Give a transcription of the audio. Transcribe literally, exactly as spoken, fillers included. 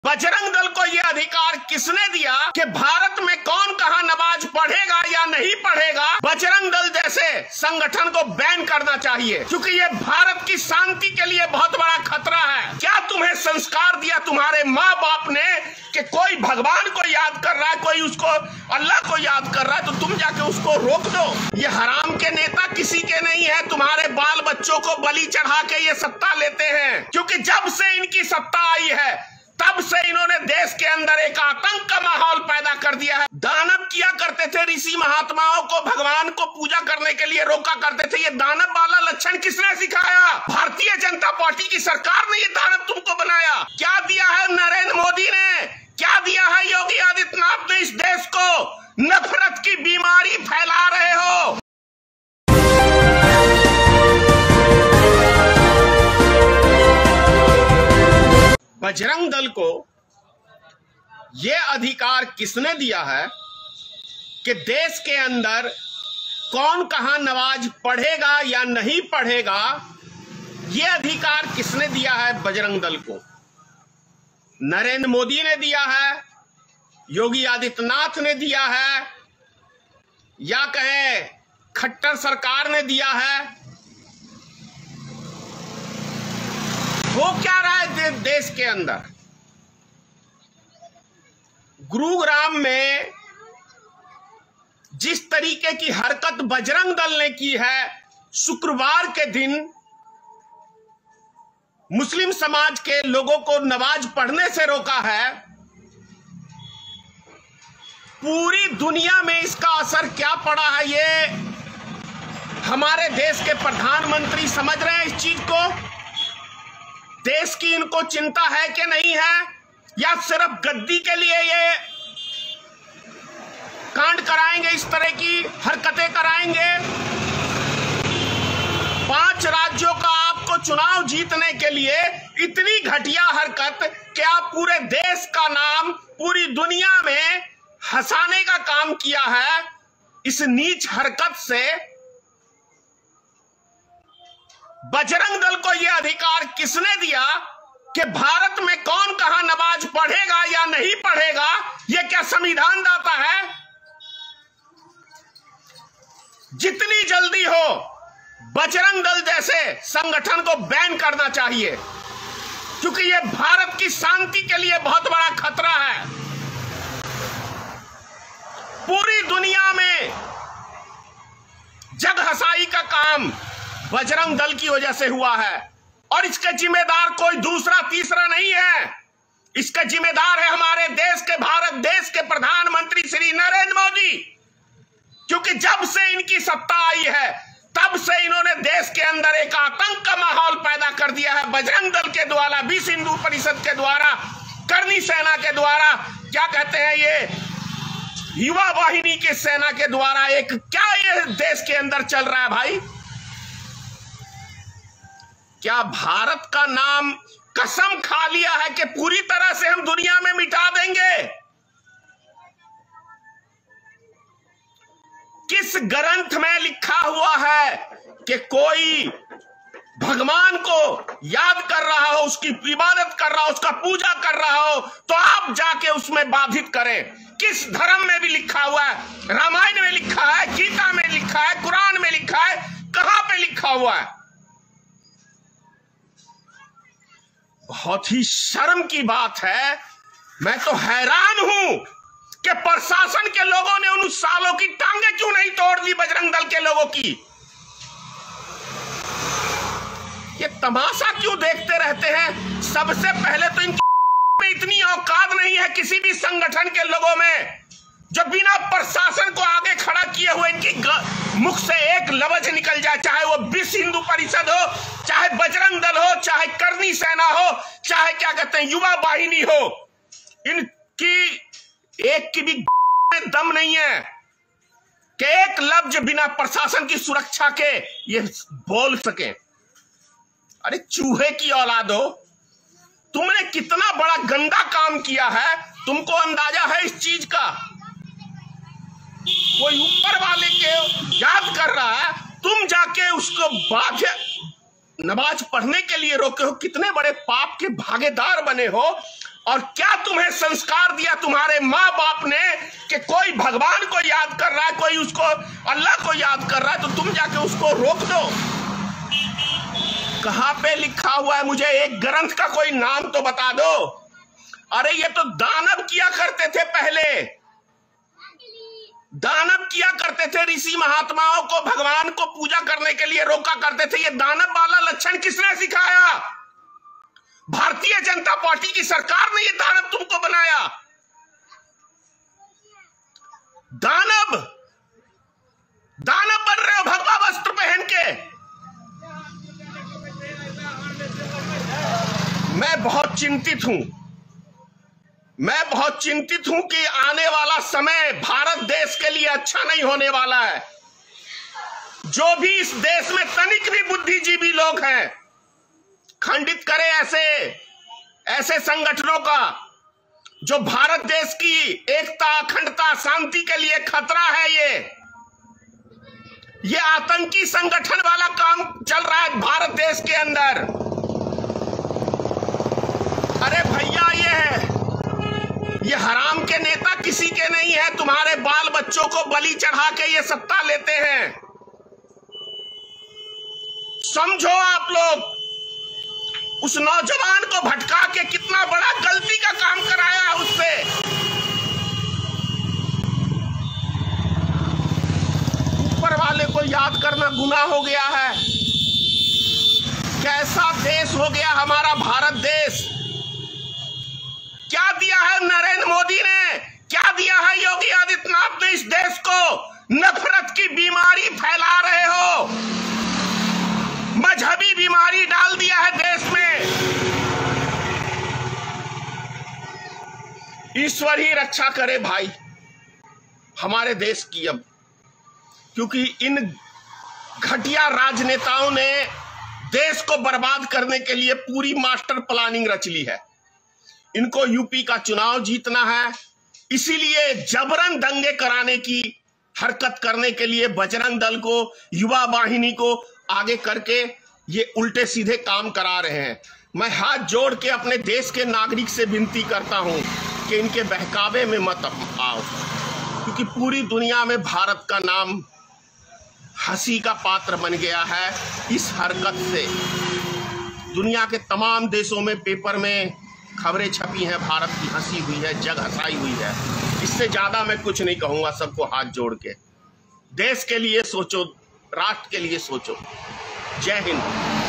बजरंग दल को यह अधिकार किसने दिया कि भारत में कौन कहां नमाज पढ़ेगा या नहीं पढ़ेगा? बजरंग दल जैसे संगठन को बैन करना चाहिए, क्योंकि ये भारत की शांति के लिए बहुत बड़ा खतरा है। क्या तुम्हें संस्कार दिया तुम्हारे माँ बाप ने कि कोई भगवान को याद कर रहा है, कोई उसको अल्लाह को याद कर रहा है, तो तुम जाके उसको रोक दो? ये हराम के नेता किसी के नहीं है, तुम्हारे बाल बच्चों को बलि चढ़ा के ये सत्ता लेते हैं। क्योंकि जब से इनकी सत्ता आई है तब से इन्होंने देश के अंदर एक आतंक का माहौल पैदा कर दिया है। दानव किया करते थे, ऋषि महात्माओं को भगवान को पूजा करने के लिए रोका करते थे। ये दानव वाला लक्षण किसने सिखाया? भारतीय जनता पार्टी की सरकार ने ये दानव तुमको बनाया। क्या दिया है नरेंद्र मोदी ने, क्या दिया है योगी आदित्यनाथ ने इस देश को? नफरत की बीमारी फैला रहे हो। बजरंग दल को यह अधिकार किसने दिया है कि देश के अंदर कौन कहां नमाज पढ़ेगा या नहीं पढ़ेगा? यह अधिकार किसने दिया है बजरंग दल को? नरेंद्र मोदी ने दिया है, योगी आदित्यनाथ ने दिया है, या कहें खट्टर सरकार ने दिया है? हो क्या रहा है दे, देश के अंदर? गुरुग्राम में जिस तरीके की हरकत बजरंग दल ने की है, शुक्रवार के दिन मुस्लिम समाज के लोगों को नमाज पढ़ने से रोका है, पूरी दुनिया में इसका असर क्या पड़ा है ये हमारे देश के प्रधानमंत्री समझ रहे हैं इस चीज को? देश की इनको चिंता है कि नहीं है, या सिर्फ गद्दी के लिए ये कांड कराएंगे, इस तरह की हरकतें कराएंगे? पांच राज्यों का आपको चुनाव जीतने के लिए इतनी घटिया हरकत कि आप पूरे देश का नाम पूरी दुनिया में हंसाने का काम किया है। इस नीच हरकत से बजरंग दल को यह अधिकार किसने दिया कि भारत में कौन कहां नमाज पढ़ेगा या नहीं पढ़ेगा? यह क्या संविधान दाता है? जितनी जल्दी हो बजरंग दल जैसे संगठन को बैन करना चाहिए, क्योंकि यह भारत की शांति के लिए बहुत बड़ा खतरा है। पूरी दुनिया में जग हंसाई का काम बजरंग दल की वजह से हुआ है, और इसके जिम्मेदार कोई दूसरा तीसरा नहीं है। इसके जिम्मेदार है हमारे देश के, भारत देश के प्रधानमंत्री श्री नरेंद्र मोदी। क्योंकि जब से इनकी सत्ता आई है तब से इन्होंने देश के अंदर एक आतंक का माहौल पैदा कर दिया है। बजरंग दल के द्वारा, विश्व हिंदू परिषद के द्वारा, करनी सेना के द्वारा, क्या कहते हैं ये युवा वाहिनी की सेना के द्वारा, एक क्या ये देश के अंदर चल रहा है भाई? क्या भारत का नाम कसम खा लिया है कि पूरी तरह से हम दुनिया में मिटा देंगे? किस ग्रंथ में लिखा हुआ है कि कोई भगवान को याद कर रहा हो, उसकी इबादत कर रहा हो, उसका पूजा कर रहा हो, तो आप जाके उसमें बाधित करें? किस धर्म में भी लिखा हुआ है? रामायण में लिखा है, गीता में लिखा है, कुरान में लिखा है, कहां पे लिखा हुआ है? बहुत ही शर्म की बात है। मैं तो हैरान हूं कि प्रशासन के लोगों ने उन सालों की टांगे क्यों नहीं तोड़ दी बजरंग दल के लोगों की? ये तमाशा क्यों देखते रहते हैं? सबसे पहले तो इन में इतनी औकात नहीं है किसी भी संगठन के लोगों में, जो बिना प्रशासन को आगे खड़ा किए हुए इनकी मुख से एक लफ्ज निकल जाए, चाहे वो विश्व हिंदू परिषद हो, चाहे बजरंग दल हो, चाहे करनी सेना हो, चाहे क्या कहते हैं युवा वाहिनी हो, इनकी एक की भी में दम नहीं है कि एक लफ्ज बिना प्रशासन की सुरक्षा के ये बोल सके। अरे चूहे की औलाद हो, तुमने कितना बड़ा गंदा काम किया है, तुमको अंदाजा है इस चीज का? कोई ऊपर वाले के याद कर रहा है, तुम जाके उसको बाध्य नमाज पढ़ने के लिए रोके हो, कितने बड़े पाप के भागीदार बने हो। और क्या तुम्हें संस्कार दिया तुम्हारे माँ बाप ने कि कोई भगवान को याद कर रहा है, कोई उसको अल्लाह को याद कर रहा है, तो तुम जाके उसको रोक दो। कहां पे लिखा हुआ है? मुझे एक ग्रंथ का कोई नाम तो बता दो। अरे ये तो दानव किया करते थे, पहले दानव किया करते थे, ऋषि महात्माओं को भगवान को पूजा करने के लिए रोका करते थे। ये दानव वाला लक्षण किसने सिखाया? भारतीय जनता पार्टी की सरकार ने ये दानव तुमको बनाया। दानव दानव बन रहे हो भगवा वस्त्र पहन के। मैं बहुत चिंतित हूं मैं बहुत चिंतित हूं कि आने वाला समय भारत देश के लिए अच्छा नहीं होने वाला है। जो भी इस देश में तनिक भी बुद्धिजीवी लोग हैं, खंडित करें ऐसे ऐसे संगठनों का जो भारत देश की एकता, अखंडता, शांति के लिए खतरा है। ये ये आतंकी संगठन वाला काम चल रहा है भारत देश के अंदर। अरे भैया, ये है ये हराम के नेता किसी के नहीं है। तुम्हारे बाल बच्चों को बलि चढ़ा के ये सत्ता लेते हैं। समझो आप लोग, उस नौजवान को भटका के कितना बड़ा गलती का काम कराया उससे। ऊपर वाले को याद करना गुनाह हो गया है। कैसा देश हो गया हमारा भारत देश। क्या दिया है नरेंद्र मोदी ने, क्या दिया है योगी आदित्यनाथ ने इस देश को? नफरत की बीमारी फैला रहे हो, मजहबी बीमारी डाल दिया है देश में। ईश्वर ही रक्षा करे भाई हमारे देश की अब, क्योंकि इन घटिया राजनेताओं ने देश को बर्बाद करने के लिए पूरी मास्टर प्लानिंग रच ली है। इनको यूपी का चुनाव जीतना है, इसीलिए जबरन दंगे कराने की हरकत करने के लिए बजरंग दल को, युवा वाहिनी को आगे करके ये उल्टे सीधे काम करा रहे हैं। मैं हाथ जोड़ के अपने देश के नागरिक से विनती करता हूं कि इनके बहकावे में मत आओ, क्योंकि पूरी दुनिया में भारत का नाम हंसी का पात्र बन गया है इस हरकत से। दुनिया के तमाम देशों में पेपर में खबरें छपी हैं, भारत की हंसी हुई है, जग हंसाई हुई है। इससे ज्यादा मैं कुछ नहीं कहूंगा। सबको हाथ जोड़ के देश के लिए सोचो, राष्ट्र के लिए सोचो। जय हिंद।